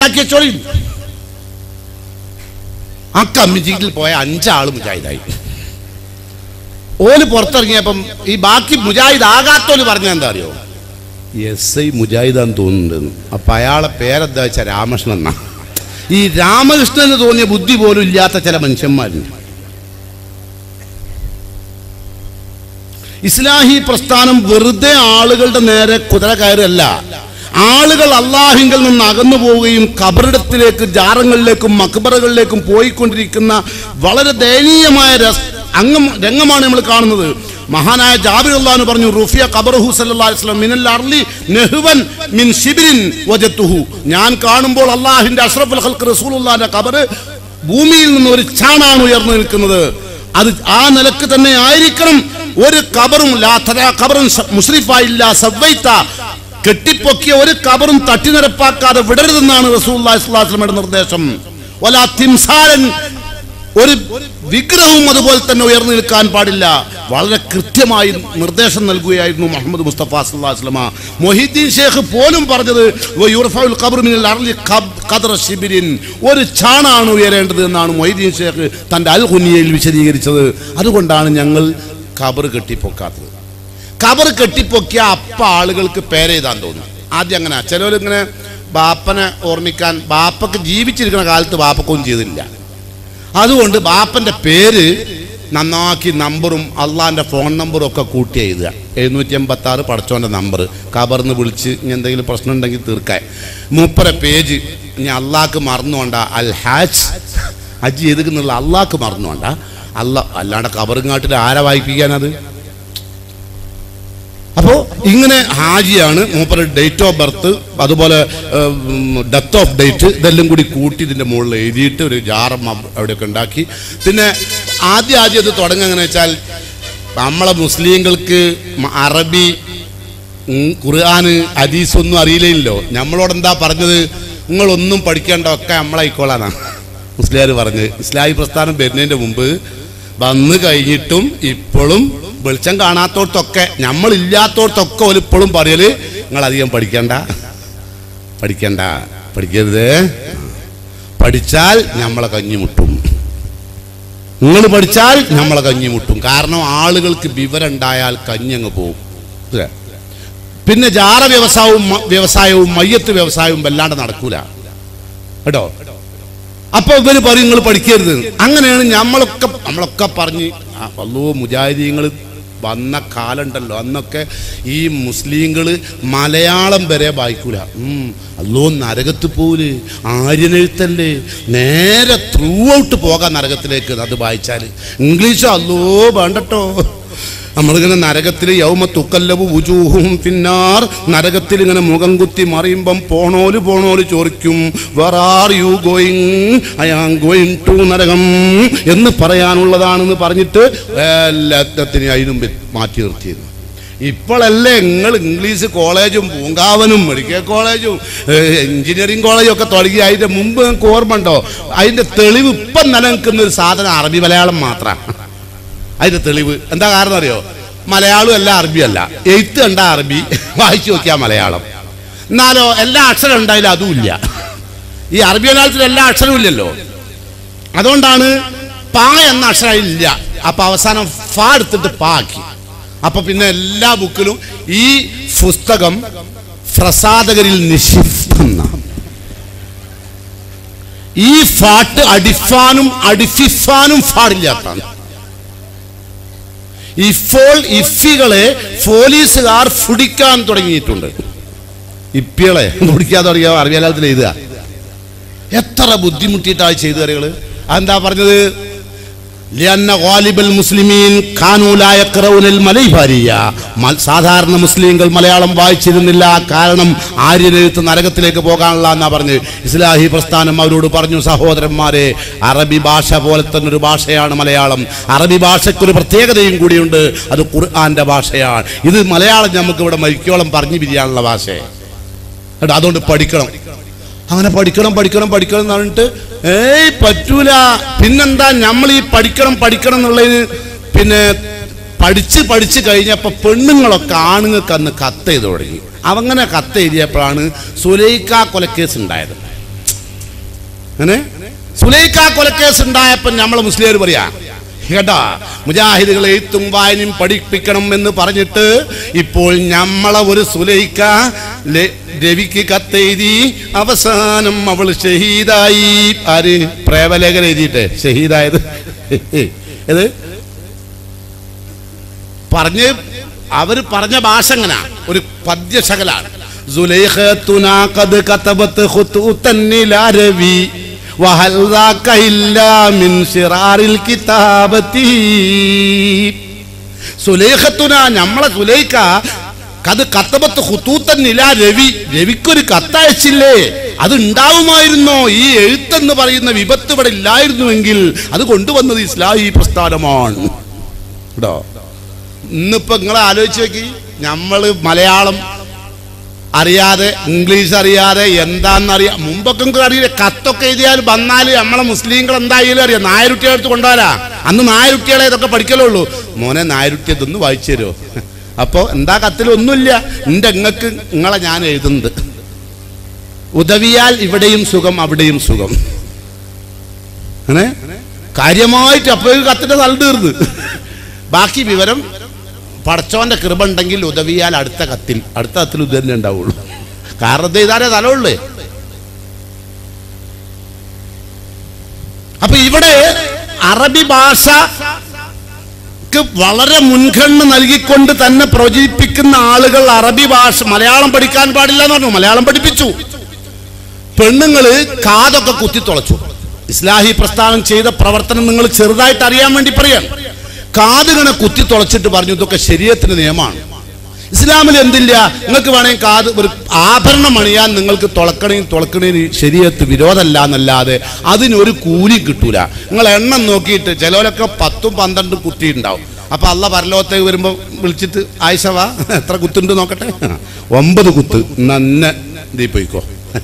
ആക്കിയച്ചോളി. ആ കമ്മിറ്റിയിൽ പോയ 5 ആള് മുജാഹിദായി. ഓല് പുറത്തിറങ്ങിയപ്പം ഈ ബാക്കി മുജാഹിദ് ആകാത്തോല് പറഞ്ഞ എന്താ അറിയോ, SI മുജാഹിദാന്ന് തോന്നുന്നുണ്ടെന്ന്. അപ്പൊ അയാളെ പേരെന്താ വെച്ചാൽ രാമകൃഷ്ണൻ എന്നാ. ഈ രാമകൃഷ്ണന് തോന്നിയ ബുദ്ധി പോലും ഇല്ലാത്ത ചില മനുഷ്യന്മാരുണ്ട്. ഇസ്ലാഹി പ്രസ്ഥാനം വെറുതെ ആളുകളുടെ നേരെ കുതിര കയറല്ല. ആളുകൾ അള്ളാഹുവിൽ നിന്ന് അകന്നു പോവുകയും ഖബറിടത്തിലേക്ക്, ജാറങ്ങളിലേക്കും മക്ബറകളിലേക്കും പോയിക്കൊണ്ടിരിക്കുന്ന വളരെ ദയനീയമായ രംഗമാണ് നമ്മൾ കാണുന്നത്. മഹാനായ ജാബിർ റളിയല്ലാഹു അൻഹു പറഞ്ഞു, റുഫിയ ഖബറുഹു സല്ലല്ലാഹു അലൈഹി വസല്ലം മിനൽ അർളി നഹ്വൻ മിൻ ശിബ്രിൻ വജത്തുഹു. ഞാൻ കാണുമ്പോൾ അള്ളാഹുവിന്റെ അഷ്റഫുൽ ഖൽഖ് റസൂലുള്ളാഹിന്റെ ഖബർ ഭൂമിയിൽ നിന്ന് ഒരു ചാണാണ് ഉയർന്നു നിൽക്കുന്നത്. അത് ആ നിലക്ക് തന്നെ ആയിരിക്കണം. ഒരു ഖബറും ഖബറും മുസ്രിഫായില്ല സവൈത, കെട്ടിപ്പൊക്കിയ ഒരു ഖബറും തട്ടിനിരപ്പാക്കാതെ വിടരുതെന്നാണ് റസൂലുള്ളാഹി സ്വല്ലല്ലാഹു അലൈഹി വസല്ലമയുടെ നിർദ്ദേശം. വലാ തിംസാലൻ, ഒരു വിഗ്രഹവും അതുപോലെ തന്നെ ഉയർന്നു നിൽക്കാൻ പാടില്ല. വളരെ കൃത്യമായി നിർദ്ദേശം നൽകുകയായിരുന്നു മുഹമ്മദ് മുസ്തഫ സല്ലല്ലാഹു അലൈഹി വസല്ലമ. മൊഹീദ്ദീൻ ഷേഖ് പോലും പറഞ്ഞത് യുർഫഉൽ ഖബ്റു മിനൽ അർളി ഖദ്റ ശിബ്രിൻ, ഒരു ചാണാണ് ഉയരേണ്ടത് എന്നാണ് മൊഹീദ്ദീൻ ഷേഖ് തന്റെ അൽ ഖുനിയയിൽ വിശദീകരിച്ചത്. അതുകൊണ്ടാണ് ഞങ്ങൾ ഖബർ കെട്ടിപ്പൊക്കാത്തത്. ഖബർ കെട്ടിപ്പൊക്കിയ ആളുകൾക്ക് പേരെഴുതാൻ തോന്നും. ആദ്യം അങ്ങനെ ചിലവരിങ്ങനെ ബാപ്പനെ ഓർമ്മിക്കാൻ, ബാപ്പക്ക് ജീവിച്ചിരിക്കുന്ന കാലത്ത് ബാപ്പക്കൊന്നും ചെയ്തില്ല. അതുകൊണ്ട് ബാപ്പന്റെ പേര് നന്നാക്കി നമ്പറും അള്ളാന്റെ ഫോൺ നമ്പറും ഒക്കെ കൂട്ടി എഴുതുക. 786 പടച്ചോന്റെ നമ്പർ. ഖബറിന്ന് വിളിച്ച് ഇനി എന്തെങ്കിലും പ്രശ്നം ഉണ്ടെങ്കിൽ തീർക്കാൻ. മൂപ്പര പേജ് ഇനി അള്ളാഹ്ക്ക് മറന്നുകൊണ്ട അൽ ഹാജ്, ഹജ്ജ് ചെയ്തിട്ടുള്ള അള്ളാഹ്ക്ക് മറന്നുകൊണ്ട അല്ലാണ്ട് ഖബറിങ്ങാട്ടിൽ ആരെ വായിപ്പിക്കാനത്? അപ്പോൾ ഇങ്ങനെ ഹാജിയാണ് മൂപ്പർ, ഡേറ്റ് ഓഫ് ബർത്ത്, അതുപോലെ ഡെത്ത് ഓഫ് ഡേറ്റ്, ഇതെല്ലാം കൂടി കൂട്ടി ഇതിൻ്റെ മുകളിൽ എഴുതിയിട്ട് ഒരു ജാറം അവിടെയൊക്കെ ഉണ്ടാക്കി. പിന്നെ ആദ്യം അത് തുടങ്ങുക എങ്ങനെ വെച്ചാൽ, നമ്മളെ മുസ്ലിങ്ങൾക്ക് അറബി, ഖുർആന്, ഹദീസ് ഒന്നും അറിയില്ലല്ലോ. നമ്മളോട് എന്താ പറഞ്ഞത്? നിങ്ങളൊന്നും പഠിക്കേണ്ട, ഒക്കെ നമ്മളായിക്കോളാന്നാണ് മുസ്ലിയാർ പറഞ്ഞത്. ഇസ്ലാഹി പ്രസ്ഥാനം വരുന്നതിൻ്റെ മുമ്പ് വന്നു കഴിഞ്ഞിട്ടും ഇപ്പോഴും വെളിച്ചം കാണാത്തോടത്തൊക്കെ, നമ്മളില്ലാത്തോടത്തൊക്കെ ഒലിപ്പോഴും പറയല്, നിങ്ങളധികം പഠിക്കരുത്, പഠിച്ചാൽ നമ്മളെ കഞ്ഞിമുട്ടും, നിങ്ങൾ പഠിച്ചാൽ നമ്മളെ കഞ്ഞിമുട്ടും. കാരണം ആളുകൾക്ക് വിവരം ഉണ്ടായാൽ കഞ്ഞങ്ങ് പോകും. പിന്നെ ജാറ വ്യവസായവും മയ്യത്ത് വ്യവസായവും വല്ലാണ്ട് നടക്കൂല കേട്ടോ. അപ്പൊ ഇവര് പറയും നിങ്ങൾ പഠിക്കരുത്. അങ്ങനെയാണ് നമ്മളൊക്കെ പറഞ്ഞ് മുജാഹിദീങ്ങൾ വന്ന കാലുണ്ടല്ലോ, അന്നൊക്കെ ഈ മുസ്ലിങ്ങൾ മലയാളം വരെ വായിക്കൂല. നരകത്ത് പോല്, ആര്യനെഴുത്തല്ലേ, നേരെ ത്രൂ ഔട്ട് പോകാൻ നരകത്തിലേക്ക്. അത് വായിച്ചാൽ ഇംഗ്ലീഷ് വേണ്ടട്ടോ. നമ്മളിങ്ങനെ നരകത്തിൽ യൗമ തുക്കല്ലബു വുജൂഹും ഫിന്നാർ, നരകത്തിൽ ഇങ്ങനെ മുഖം കുത്തി മറിയുമ്പം പോണോല് ചോദിക്കും, where are you going? I am going to നരകം എന്ന് പറയാനുള്ളതാണെന്ന് പറഞ്ഞിട്ട് എല്ലാത്തിനെയും അതിനും മാറ്റി നിർത്തിയിരുന്നു. ഇപ്പോഴല്ലേ നിങ്ങൾ ഇംഗ്ലീഷ് കോളേജും പൂങ്കാവനും മെഡിക്കൽ കോളേജും എഞ്ചിനീയറിംഗ് കോളേജും ഒക്കെ തുടങ്ങി. അതിൻ്റെ മുമ്പ് നിങ്ങൾക്ക് ഓർമ്മ ഉണ്ടോ? അതിൻ്റെ തെളിവ് ഇപ്പം നിലനിൽക്കുന്ന ഒരു സാധനം അറബി മലയാളം മാത്രമാണ്. അതിന്റെ തെളിവ് എന്താ കാരണം അറിയോ? മലയാളം അല്ല, അറബിയല്ല. എഴുത്ത് കണ്ട അറബി, വായിച്ചു നോക്കിയാൽ മലയാളം. എന്നാലോ എല്ലാ അക്ഷരം ഉണ്ടായാലും അതുമില്ല. ഈ അറബി മലയാളത്തിൽ എല്ലാ അക്ഷരവും ഇല്ലല്ലോ. അതുകൊണ്ടാണ് പാ എന്ന അക്ഷരം ഇല്ല. അപ്പൊ അവസാനം ഫാ എടുത്തിട്ട് പാ ആക്കി. അപ്പൊ പിന്നെ എല്ലാ ബുക്കിലും ഈ പുസ്തകം പ്രസാധകരിൽ നിഷിദ്ധം. ഈ ഫാട്ട് അടിഫാനും അടിഫിഫാനും പാടില്ലാത്താണ്. ഇപ്പോൾ ഇഫികളെ പോലീസുകാർ ഫുടിക്കാൻ തുടങ്ങിയിട്ടുണ്ട്. ഇപ്പികളെ ഫുടിക്കാൻ തുടങ്ങിയ അറബി മലയാളത്തിൽ എഴുതുക. എത്ര ബുദ്ധിമുട്ടിയിട്ടാണ് ചെയ്തു തരകള്. അതെന്താ പറഞ്ഞത്? സാധാരണ മുസ്ലിങ്ങൾ മലയാളം വായിച്ചിരുന്നില്ല. കാരണം ആര്യനെഴുത്ത് നരകത്തിലേക്ക് പോകാനുള്ള എന്നാ പറഞ്ഞ് ഇസ്ലാഹി പ്രസ്ഥാനം അവരോട് പറഞ്ഞു, സഹോദരന്മാരെ, അറബി ഭാഷ പോലെ തന്നെ ഒരു ഭാഷയാണ് മലയാളം. അറബി ഭാഷയ്ക്കൊരു പ്രത്യേകതയും കൂടിയുണ്ട്, അത് ഖുർആന്റെ ഭാഷയാണ്. ഇത് മലയാളം നമുക്ക് ഇവിടെ മരിക്കോളം പറഞ്ഞു പിരിയാനുള്ള ഭാഷയാണ്. അതുകൊണ്ട് പഠിക്കണം. അങ്ങനെ പഠിക്കണം എന്ന് പറഞ്ഞിട്ട് പറ്റൂല. പിന്നെന്താ, നമ്മൾ ഈ പഠിക്കണം എന്നുള്ളതിന് പിന്നെ പഠിച്ച് കഴിഞ്ഞപ്പോൾ പെണ്ണുങ്ങളൊക്കെ ആണുങ്ങൾക്ക് അന്ന് കത്ത് ചെയ്ത് തുടങ്ങി. അങ്ങനെ കത്ത് എഴുതിയപ്പോഴാണ് സുലൈഖ കൊലക്കേസ് ഉണ്ടായത്. അങ്ങനെ സുലൈഖ കൊലക്കേസ് ഉണ്ടായപ്പോൾ നമ്മൾ മുസ്ലിം പറയാ കേട്ടാ, മുജാഹിദുകളെ എഴുത്തും വായനയും പഠിപ്പിക്കണം എന്ന് പറഞ്ഞിട്ട് ഇപ്പോൾ നമ്മളെ ഒരു സുലൈഖ രവിക്ക് കത്തെഴുതി അവസാനം അവൾ ഷഹീദായി. ആര്? പ്രേമലേഖനം എഴുതിയിട്ട് ഷഹീദായത്. ഇത് പറഞ്ഞ് അവര് പറഞ്ഞ ഭാഷ എങ്ങനെ? ഒരു പദ്യശകലാണ്. സുലൈഖത്തുനാ ഖദ് കതബത് ഖുതുതൻ ഇലാ രവി വഹൽ ദാക ഇല്ലാ മിൻ ശിറാറിൽ കിതാബതി. സുലൈഖത്തുനാ, നമ്മളെ സുലൈഖ ഖദ് കതബത് ഖുതുതൻ ഇലാ രവി, രവിക്കൊരു കത്തയച്ചില്ലേ, അത് ഉണ്ടാവുമായിരുന്നോ? ഈ എഴുത്തെന്ന് പറയുന്ന വിപത്ത് ഇവിടെ ഇല്ലായിരുന്നുവെങ്കിൽ അത് കൊണ്ടുവന്നത് ഇസ്ലാഹി പ്രസ്ഥാനമാണ് കേട്ടോ. ഇന്നിപ്പോ നിങ്ങളെ ആലോചിച്ച് നോക്കി, നമ്മള് മലയാളം അറിയാതെ ഇംഗ്ലീഷ് അറിയാതെ എന്താണെന്നറിയാം. മുമ്പൊക്കെ അറിയില്ല, കത്തൊക്കെ എഴുതിയാൽ വന്നാൽ നമ്മളെ മുസ്ലിങ്ങൾ എന്തായാലും അറിയാം. നായരുട്ടിയെ എടുത്ത് കൊണ്ടുവരാ. അന്ന് നായരുട്ടികളെ ഇതൊക്കെ പഠിക്കലുള്ളൂ. മോനെ നായരുട്ടി ഇതൊന്ന് വായിച്ചു തരുമോ? അപ്പോൾ എന്താ കത്തിലൊന്നുമില്ല, എൻ്റെ നിങ്ങൾക്ക് നിങ്ങളെ ഞാൻ എഴുതുന്നത്. ഉദവിയാൽ ഇവിടെയും സുഖം അവിടെയും സുഖം. അങ്ങനെ കാര്യമായിട്ട് അപ്പോൾ കത്തിന്റെ തല തീർന്ന്. ബാക്കി വിവരം പടച്ചോന്റെ കൃപ ഉണ്ടെങ്കിൽ ഉദവിയാൽ അടുത്ത കത്തിൽ ഇത് തന്നെ ഉണ്ടാവുള്ളൂ. കാരണം ഇതാരേ തലമുള്ളേ. അപ്പൊ ഇവിടെ അറബി ഭാഷക്ക് വളരെ മുൻഗണന നൽകിക്കൊണ്ട് തന്നെ പ്രചരിപ്പിക്കുന്ന ആളുകൾ അറബി ഭാഷ, മലയാളം പഠിക്കാൻ പാടില്ല എന്ന് പറഞ്ഞു. മലയാളം പഠിപ്പിച്ചു. പെണ്ണുങ്ങള് കാതൊക്കെ കുത്തിത്തുളച്ചു. ഇസ്ലാഹി പ്രസ്ഥാനം ചെയ്ത പ്രവർത്തനം നിങ്ങൾ ചെറുതായിട്ട് അറിയാൻ വേണ്ടി പറയാം. കാതുകളെ കുത്തി തുളച്ചിട്ട് പറഞ്ഞു ഇതൊക്കെ ശരീഅത്തിന്റെ നിയമമാണ്. ഇസ്ലാമിൽ എന്തില്ല, നിങ്ങൾക്ക് വേണമെങ്കിൽ കാത് ഒരു ആഭരണം അണിയാൻ നിങ്ങൾക്ക് തുളക്കണേന് ശരീഅത്ത് വിരോധമല്ല എന്നല്ലാതെ അതിനൊരു കൂലി കിട്ടൂല. നിങ്ങൾ എണ്ണം നോക്കിയിട്ട് ചിലവരൊക്കെ 10 12 കുത്തിയിട്ടുണ്ടാവും. അപ്പൊ അള്ള പരലോകത്തേക്ക് വരുമ്പോ വിളിച്ചിട്ട് ആയിഷവാ എത്ര കുത്തുണ്ട് നോക്കട്ടെ, 9 കുത്ത് നന്നെ നീ പോയിക്കോ.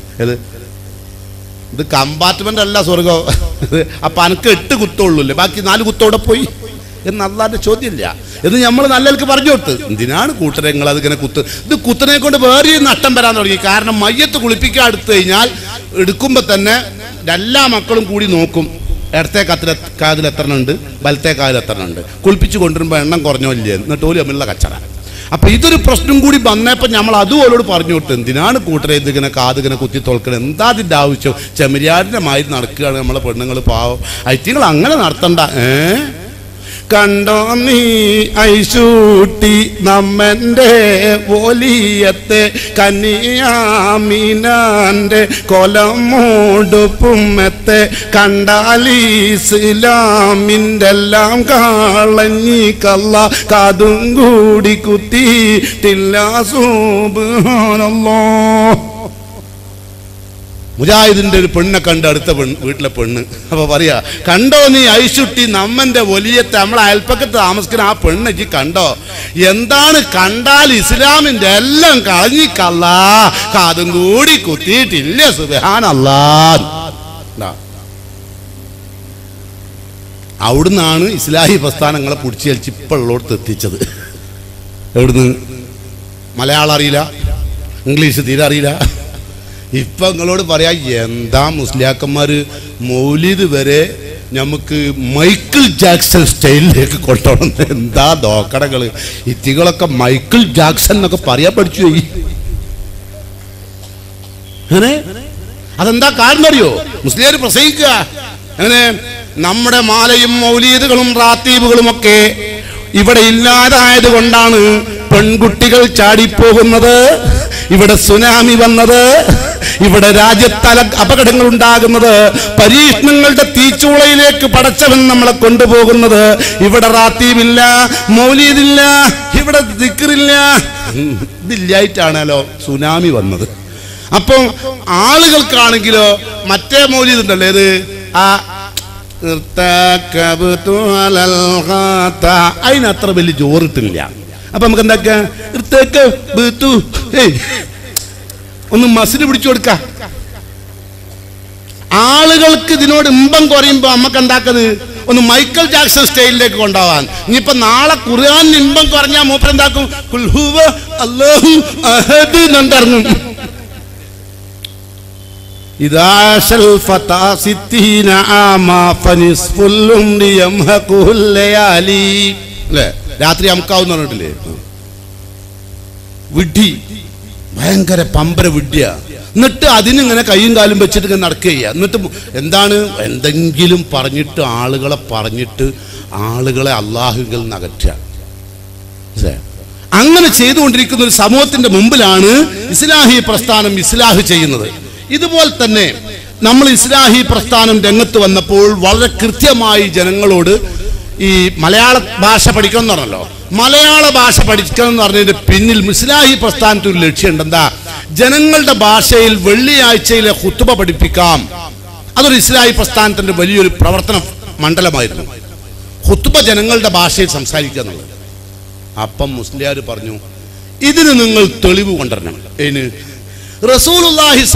ഇത് കമ്പാർട്ട്മെന്റ് അല്ല സ്വർഗം. അപ്പൊ അനക്ക് 8 കുത്തുള്ളൂല്ലേ, ബാക്കി 4 കുത്തോടെ പോയി എന്ന് അള്ളാന്റെ ചോദ്യമില്ല എന്ന് നമ്മൾ നല്ലവർക്ക് പറഞ്ഞു കൊടുത്ത്. എന്തിനാണ് കൂട്ടരെ നിങ്ങൾ അതിങ്ങനെ ഇത് കുത്തനെ കൊണ്ട് വേറെ നഷ്ടം വരാൻ തുടങ്ങി. കാരണം മയ്യത്ത് കുളിപ്പിക്കാൻ എടുത്തു കഴിഞ്ഞാൽ എടുക്കുമ്പോൾ തന്നെ എല്ലാ മക്കളും കൂടി നോക്കും, ഇടത്തെ കാതിൽ എത്ര ഉണ്ട്, വലത്തെ കാതിൽ എത്ര ഉണ്ട്, കുളിപ്പിച്ച് കൊണ്ടുവരുമ്പോൾ എണ്ണം കുറഞ്ഞോ ഇല്ലേ, എന്നിട്ട് ഓല് തമ്മിലുള്ള കച്ചറ. അപ്പൊ ഇതൊരു പ്രശ്നം കൂടി വന്നപ്പോൾ നമ്മൾ അതുപോലോട് പറഞ്ഞു കൊടുത്തു. എന്തിനാണ് കൂട്ടരെ ഇതിങ്ങനെ കാതിങ്ങനെ കുത്തി തോൽക്കണം, എന്താ അതിൻ്റെ ആവശ്യം? ചെമ്മരിയാടിന്റെ മാതിരി നടക്കുകയാണ് നമ്മളെ പെണ്ണുങ്ങൾ, പാവം ഐറ്റിങ്ങൾ അങ്ങനെ നടത്തണ്ട. കണ്ടോ നീ ഐശൂട്ടി നമ്മന്റെ ഓലിയത്തെ കനിയാമീനാന്റെ കൊലമൂടുപ്പുമ്മത്തെ കണ്ടാലി ഇസ്ലാമിൻ്റെ എല്ലാം കാളഞ്ഞി കള്ള കാതും കൂടി കുത്തിയിട്ടില്ല. സുബ്ഹാനല്ലാഹ്. മുജാഹിദിന്റെ ഒരു പെണ്ണെ കണ്ട് അടുത്ത വീട്ടിലെ പെണ്ണ് അപ്പൊ പറയാ, കണ്ടോ നീ ഐശുട്ടി നമ്മന്റെ വലിയത്തെ നമ്മളെ അയൽപ്പക്കത്ത് താമസിക്കുന്ന ആ പെണ്ണയ്ക്ക് കണ്ടോ? എന്താണ് കണ്ടാൽ ഇസ്ലാമിന്റെ എല്ലാം കളഞ്ഞിക്കല്ല കാതും കൂടി കുത്തിയിട്ടില്ല. സുബ്ഹാനല്ലാഹ്. അവിടുന്നാണ് ഇസ്ലാഹി പ്രസ്ഥാനങ്ങളെ പിടിച്ചു വലിച്ച് ഇപ്പോഴോടത്ത് എത്തിച്ചത്. എവിടുന്ന്? മലയാളം അറിയില്ല, ഇംഗ്ലീഷ് തീരെ അറിയില്ല. ഇപ്പൊ നിങ്ങളോട് പറയാ, എന്താ മുസ്ലിയാക്കന്മാര് മൗലിദ് വരെ നമുക്ക് മൈക്കിൾ ജാക്സൺ സ്റ്റൈലിലേക്ക് കൊണ്ടുപോകണം. എന്താ ദോക്കടകള്! ഇത്തികളൊക്കെ മൈക്കിൾ ജാക്സൺ എന്നൊക്കെ പറയാൻ പഠിച്ചു പോയി. അങ്ങനെ അതെന്താ കാരണം അറിയോ? മുസ്ലിയാർ പ്രസംഗിക്കുക അങ്ങനെ നമ്മുടെ മാലയും മൗലീദുകളും റാത്തീബുകളും ഒക്കെ ഇവിടെ ഇല്ലാതായത് കൊണ്ടാണ് പെൺകുട്ടികൾ ചാടിപ്പോകുന്നത്, ഇവിടെ സുനാമി വന്നത്, ഇവിടെ രാജ്യത്തല അപകടങ്ങൾ ഉണ്ടാകുന്നത്, പരീക്ഷണങ്ങളുടെ തീച്ചൂളയിലേക്ക് പടച്ചവൻ നമ്മളെ കൊണ്ടുപോകുന്നത്. ഇവിടെ റാത്തീബില്ല, മൗലീദില്ല, ഇവിടെ ദിക്റില്ല. ഇതില്ലായിട്ടാണല്ലോ സുനാമി വന്നത്. അപ്പൊ ആളുകൾക്കാണെങ്കിലോ മറ്റേ മൗലീദ് ഉണ്ടല്ലോ, ഏത് അതിനത്ര വലിയ ജോറിട്ടില്ല. അപ്പൊ നമുക്ക് എന്താക്കാ, ഒന്ന് മസിന് പിടിച്ചു കൊടുക്ക. ആളുകൾക്ക് ഇതിനോട് ഇമ്പം കുറയുമ്പോ നമുക്ക് എന്താക്കത്, ഒന്ന് മൈക്കിൾ ജാക്സൺ സ്റ്റൈലിലേക്ക് കൊണ്ടുപോകാൻ. ഇനിയിപ്പോ നാളെ ഖുർആനിന് ഇമ്പം കുറഞ്ഞാൽ മൂപ്പർ എന്താക്കും, ഖുൽ ഹുവ അല്ലാഹു അഹദ് എന്നിറങ്ങും. ഇദാശൽ ഫതാ സിത്തീന ആമാ ഫനിസ്ഫുൽ ഉംരി യംഹഖുൽ ലയാലി. അല്ലേ, രാത്രി അമുക്കാവുന്ന പറഞ്ഞിട്ടില്ലേ? വിഡ്ഢി, ഭയങ്കര പമ്പര വിഡ്ഢിയ. എന്നിട്ട് അതിനിങ്ങനെ കൈയും കാലും വെച്ചിട്ട് ഇങ്ങനെ നടക്കുക. എന്നിട്ട് എന്താണ്, എന്തെങ്കിലും പറഞ്ഞിട്ട് ആളുകളെ അള്ളാഹുവിൽ നിന്ന് അകറ്റുക. അങ്ങനെ ചെയ്തുകൊണ്ടിരിക്കുന്ന ഒരു സമൂഹത്തിന്റെ മുമ്പിലാണ് ഇസ്ലാഹി പ്രസ്ഥാനം ഇസ്ലാഹ് ചെയ്യുന്നത്. ഇതുപോലെ തന്നെ നമ്മൾ ഇസ്ലാഹി പ്രസ്ഥാനം രംഗത്ത് വന്നപ്പോൾ വളരെ കൃത്യമായി ജനങ്ങളോട് ഈ മലയാള ഭാഷ പഠിക്കണം എന്ന് പറഞ്ഞല്ലോ. മലയാള ഭാഷ പഠിക്കണം എന്ന് പറഞ്ഞതിന്റെ പിന്നിൽ ഇസ്ലാഹി പ്രസ്ഥാനത്തിൽ ഒരു ലക്ഷ്യമുണ്ട്. എന്താ? ജനങ്ങളുടെ ഭാഷയിൽ വെള്ളിയാഴ്ചയിലെ ഖുതുബ പഠിപ്പിക്കാം. അതൊരു ഇസ്ലാഹി പ്രസ്ഥാനത്തിന്റെ വലിയൊരു പ്രവർത്തന മണ്ഡലമായിരുന്നു. ഖുതുബ ജനങ്ങളുടെ ഭാഷയിൽ സംസാരിക്കുക എന്നുള്ളത്. അപ്പം മുസ്ലിയാർ പറഞ്ഞു, ഇതിന് നിങ്ങൾ തെളിവ് കൊണ്ടുവരണം. റസൂലുള്ളാഹി